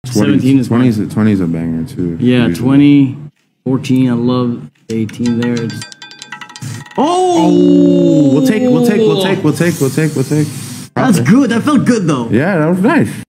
17 is 20 is a banger too. Yeah, usually. 20, 14. I love 18 there. Oh, we'll take. That's good. That felt good though. Yeah, that was nice.